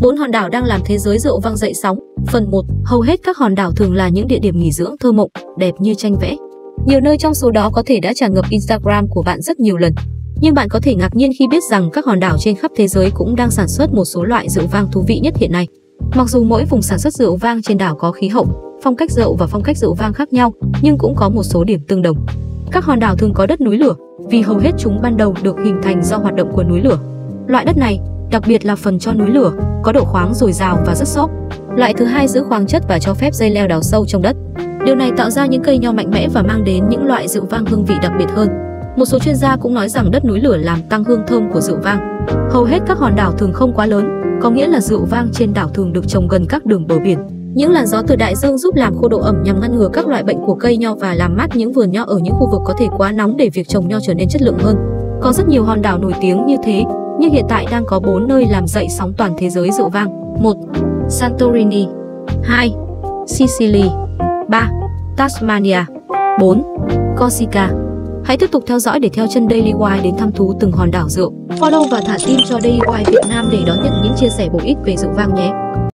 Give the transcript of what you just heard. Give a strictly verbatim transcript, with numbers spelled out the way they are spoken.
Bốn hòn đảo đang làm thế giới rượu vang dậy sóng. Phần một. Hầu hết các hòn đảo thường là những địa điểm nghỉ dưỡng thơ mộng, đẹp như tranh vẽ. Nhiều nơi trong số đó có thể đã tràn ngập Instagram của bạn rất nhiều lần. Nhưng bạn có thể ngạc nhiên khi biết rằng các hòn đảo trên khắp thế giới cũng đang sản xuất một số loại rượu vang thú vị nhất hiện nay. Mặc dù mỗi vùng sản xuất rượu vang trên đảo có khí hậu, phong cách rượu và phong cách rượu vang khác nhau, nhưng cũng có một số điểm tương đồng. Các hòn đảo thường có đất núi lửa, vì hầu hết chúng ban đầu được hình thành do hoạt động của núi lửa. Loại đất này, đặc biệt là phần cho núi lửa, có độ khoáng dồi dào và rất xốp. Loại thứ hai giữ khoáng chất và cho phép dây leo đào sâu trong đất. Điều này tạo ra những cây nho mạnh mẽ và mang đến những loại rượu vang hương vị đặc biệt hơn. Một số chuyên gia cũng nói rằng đất núi lửa làm tăng hương thơm của rượu vang. Hầu hết các hòn đảo thường không quá lớn, có nghĩa là rượu vang trên đảo thường được trồng gần các đường bờ biển. Những làn gió từ đại dương giúp làm khô độ ẩm nhằm ngăn ngừa các loại bệnh của cây nho và làm mát những vườn nho ở những khu vực có thể quá nóng để việc trồng nho trở nên chất lượng hơn. Có rất nhiều hòn đảo nổi tiếng như thế, nhưng hiện tại đang có bốn nơi làm dậy sóng toàn thế giới rượu vang. một. Santorini. hai. Sicily. ba. Tasmania. bốn. Corsica. Hãy tiếp tục theo dõi để theo chân Daily Wire đến thăm thú từng hòn đảo rượu. Follow và thả tim cho Daily Wire Việt Nam để đón nhận những chia sẻ bổ ích về rượu vang nhé.